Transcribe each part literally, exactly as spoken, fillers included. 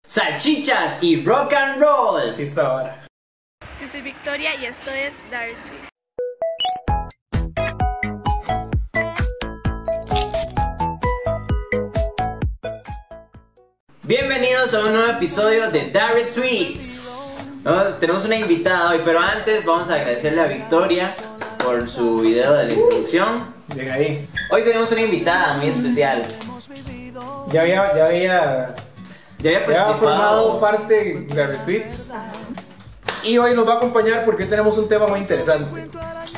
Salchichas y rock and roll. Así está ahora. Yo soy Victoria y esto es Dark Tweet. Bienvenidos a un nuevo episodio de Dark Tweets. Nos- tenemos una invitada hoy, pero antes vamos a agradecerle a Victoria por su video de la introducción. Llega ahí. Hoy tenemos una invitada muy especial. Ya había, ya había, Ya había ya había participado. formado parte de retweets. Y hoy nos va a acompañar porque tenemos un tema muy interesante.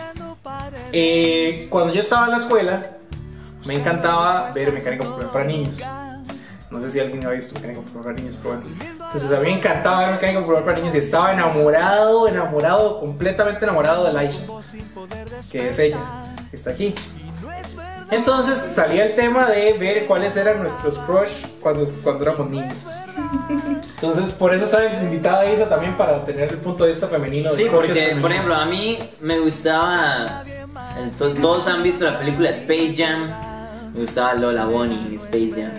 Eh, cuando yo estaba en la escuela, me encantaba ver Mecánica Popular para niños. No sé si alguien ha visto Mecánica Popular para niños, pero bueno. Entonces a mí me encantaba ver Mecánica Popular para niños y estaba enamorado, enamorado, completamente enamorado de Laisha, que es ella, que está aquí. Entonces salía el tema de ver cuáles eran nuestros crush cuando, cuando éramos niños. Entonces por eso está invitada Isa también, para tener el punto de vista femenino. de Sí, crushes porque femeninos. por ejemplo a mí me gustaba, el- to- todos han visto la película Space Jam. Me gustaba Lola Bunny en Space Jam.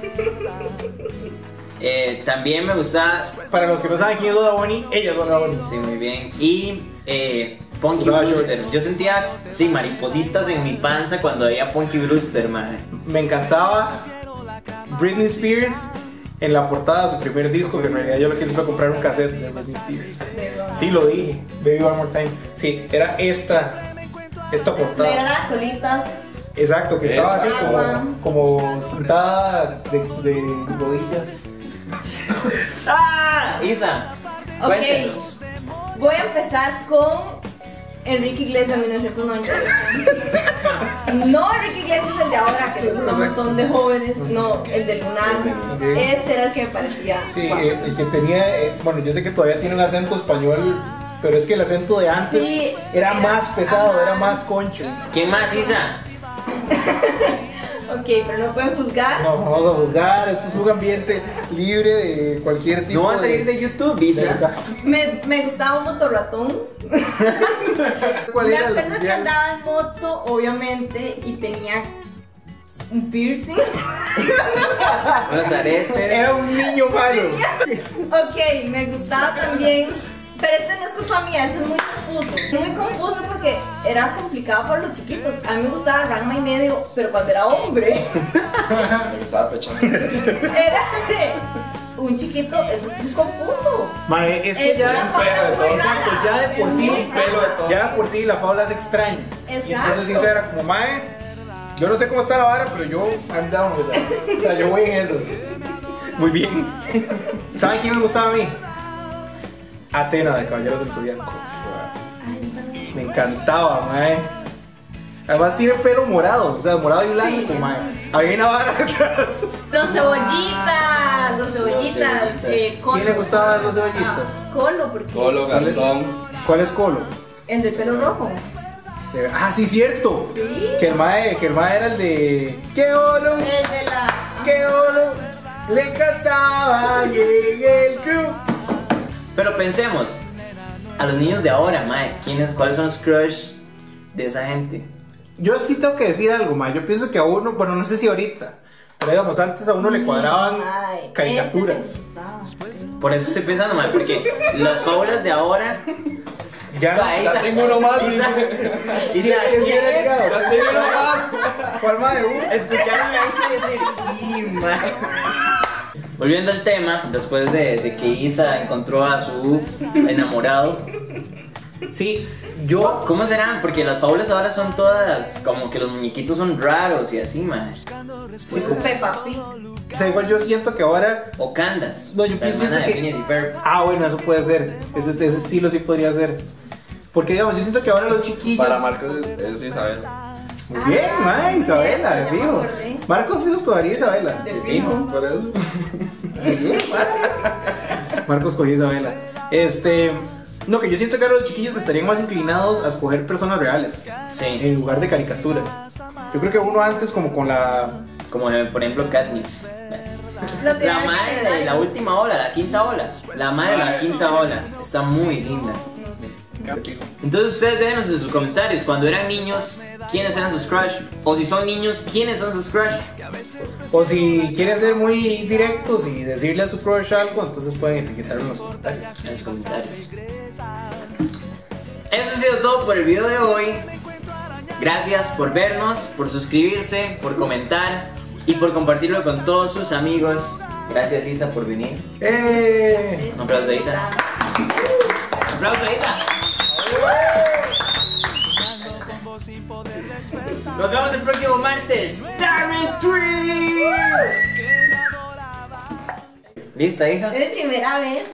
Eh, también me gustaba, Para los que no saben quién es Lola Bunny, ella es Lola Bunny. sí, muy bien. Y eh, Punky Usaba Brewster. shorts. Yo sentía, sí, maripositas en mi panza cuando veía Punky Brewster, man. Me encantaba Britney Spears en la portada de su primer disco, que en realidad yo lo que hice fue comprar un cassette de Britney Spears. Sí, lo dije, Baby One More Time. Sí, era esta, esta Le portada. eran las colitas. Exacto, que estaba así Agua. como, como sentada de, de rodillas. ¡Ah! Isa, Ok. cuéntanos. Voy a empezar con Enrique Iglesias mil novecientos noventa y ocho. No Enrique Iglesias el de ahora, que le gusta a un montón de jóvenes. No, el de Lunar. Ok. Ese era el que me parecía. Sí, guapo. eh, el que tenía, eh, bueno, yo sé que todavía tiene un acento español, pero es que el acento de antes Sí, era era- más pesado, ajá. era más concho. ¿Quién más, Isa? Ok, pero no pueden juzgar. No, vamos a juzgar, esto es un ambiente libre de cualquier tipo No va a salir de YouTube, Isa. Exacto. Me, me gustaba un motorratón. ¿Cuál Me era el acuerdo que oficial? andaba en moto, obviamente, y tenía un piercing. Los aretes. Era un niño malo. Ok, me gustaba también, pero este no es culpa mía, este es muy confuso. Muy confuso porque era complicado para los chiquitos. A mí me gustaba Ranma y medio, pero cuando era hombre, Me gustaba pechando. era un chiquito, eso es muy confuso. Mae, es que Es ya, una fábula muy exacto, rara. ya de por Es sí, muy pelo de todo. ya de por sí la fábula es extraña. Y Exacto. entonces Isa era como, mae, yo no sé cómo está la vara, pero yo I'm down with that. O sea, yo voy en esas. Muy bien. ¿Saben quién me gustaba a mí? Atena de Caballeros del Zodiaco. Me encantaba, mae. Además tiene pelo morado, o sea, morado y blanco, Sí. mae. Había una vara atrás. Los cebollitas, los cebollitas. Eh, Colo. ¿Quién le gustaban los Me cebollitas? gustaba. Colo, porque Colo, Gastón. ¿Cuál es Colo? el del pelo rojo. Eh, Ah, sí, cierto. Sí. Que el mae, que el mae era el de ¡qué olo! El de la. ¡Qué olo! Le encantaba en el crew. Pero pensemos, a los niños de ahora, mae, ¿quiénes, ¿cuáles son los crush de esa gente? Yo sí tengo que decir algo, mae. Yo pienso que a uno, bueno, no sé si ahorita, pero digamos, antes a uno le cuadraban Ay, caricaturas. este me gustaba. Por eso estoy pensando, mae, porque las fábulas de ahora. Ya, O sea, Ya Isa- tengo uno más, Isa- dice. Isa, ¿quién ¿quién era el es? ligado? Ya tengo uno más. ¿Cuál mae? Uh, Escucharon a Isa decir, "Y, mae". Volviendo al tema, después de, de que Isa encontró a su enamorado, Sí, yo. ¿cómo serán? Porque las fábulas ahora son todas como que los muñequitos son raros y así, mae. Peppa Pig. O sea, igual yo siento que ahora. O Candace, No, yo la pienso hermana de que- Phineas y Ferb. Ah, bueno, eso puede ser. Ese, ese estilo sí podría ser. Porque, digamos, yo siento que ahora los chiquillos. Para Marcos es Isabela. Muy bien, mae, Isabela, de Ya me fijo. acordé. Marcos Fijo escogería Isabela. De fijo. Por eso. Marcos cogió Isabela. Este. No, que yo siento que ahora los chiquillos estarían más inclinados a escoger personas reales Sí, en lugar de caricaturas. Yo creo que uno antes, como con la. como eh, por ejemplo Katniss. Lo La tenía madre que de la última ola, la quinta ola. La madre de la quinta ola. Está muy linda. Entonces ustedes déjenos en sus comentarios, cuando eran niños, quiénes eran sus crush. O si son niños, quiénes son sus crush. O si quieren ser muy directos y decirle a su crush algo, entonces pueden etiquetarlo en los comentarios. En los comentarios. Eso ha sido todo por el video de hoy. Gracias por vernos, por suscribirse, por comentar y por compartirlo con todos sus amigos. Gracias, Isa, por venir. ¡Eh! Un aplauso a Isa. Un aplauso a Isa. Nos vemos el próximo martes. Darren Tweets. ¿Lista, Isa? Es de primera vez.